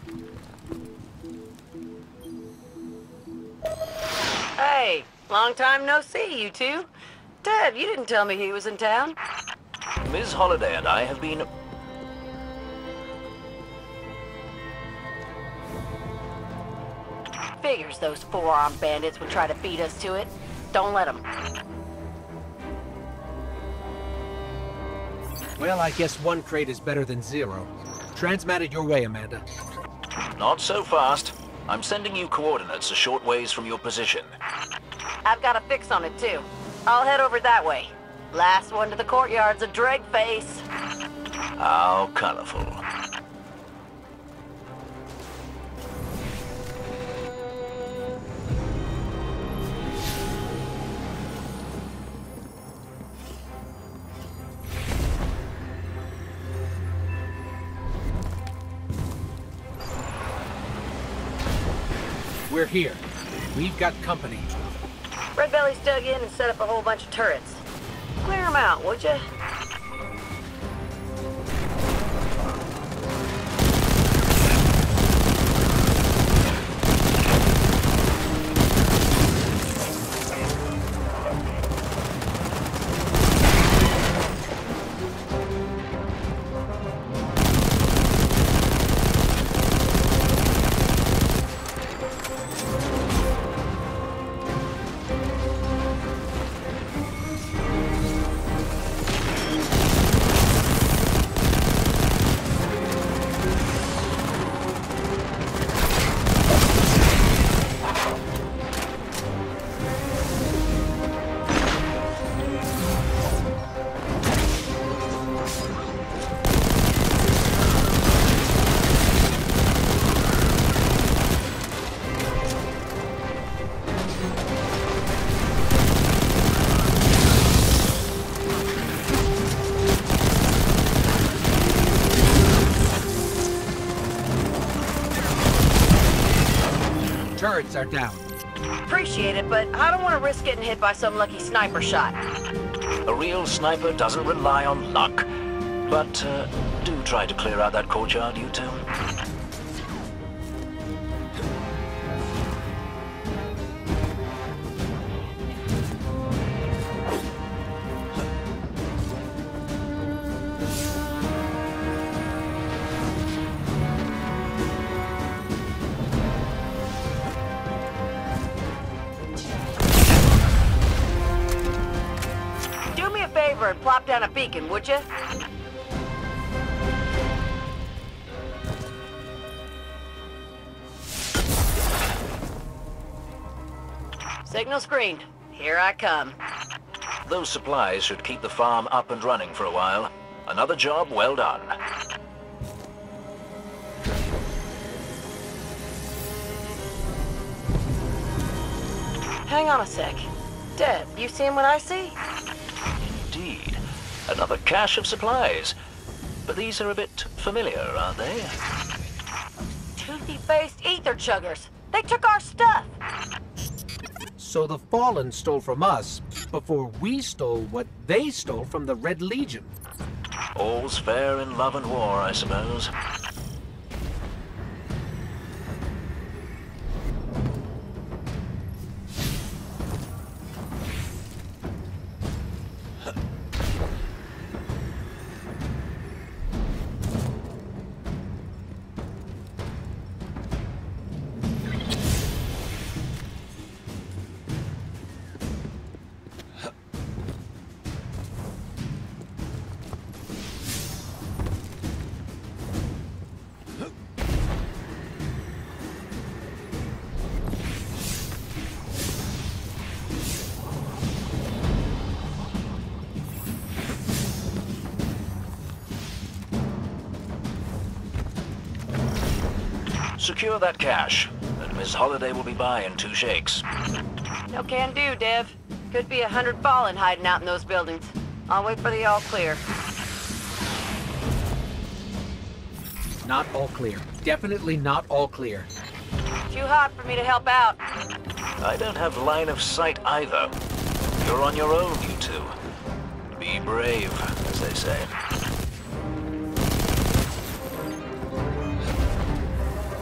Hey, long time no see, you two. Dev, you didn't tell me he was in town. Ms. Holliday and I have been... Figures those four-armed bandits would try to beat us to it. Don't let them. Well, I guess one crate is better than zero. Transmat it your way, Amanda. Not so fast. I'm sending you coordinates a short ways from your position. I've got a fix on it, too. I'll head over that way. Last one to the courtyard's a drag face. How colorful. We're here. We've got company. Red Belly's dug in and set up a whole bunch of turrets. Clear them out, would you? Turrets are down. Appreciate it, but I don't want to risk getting hit by some lucky sniper shot. A real sniper doesn't rely on luck. But, do try to clear out that courtyard, you two. And plop down a beacon, would you? Signal screened. Here I come. Those supplies should keep the farm up and running for a while. Another job well done. Hang on a sec. Dev, you seeing what I see? Indeed. Another cache of supplies. But these are a bit familiar, aren't they? Toothy-faced ether chuggers. They took our stuff. So the Fallen stole from us before we stole what they stole from the Red Legion. All's fair in love and war, I suppose. Secure that cache, and Ms. Holliday will be by in 2 shakes. No can do, Dev. Could be 100 Fallen hiding out in those buildings. I'll wait for the all clear. Not all clear. Definitely not all clear. Too hot for me to help out. I don't have line of sight either. You're on your own, you two. Be brave, as they say.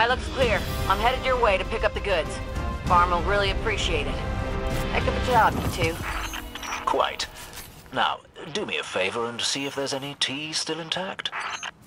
Sky looks clear. I'm headed your way to pick up the goods. Farm will really appreciate it. Heck of a job, you two. Quite. Now, do me a favor and see if there's any tea still intact.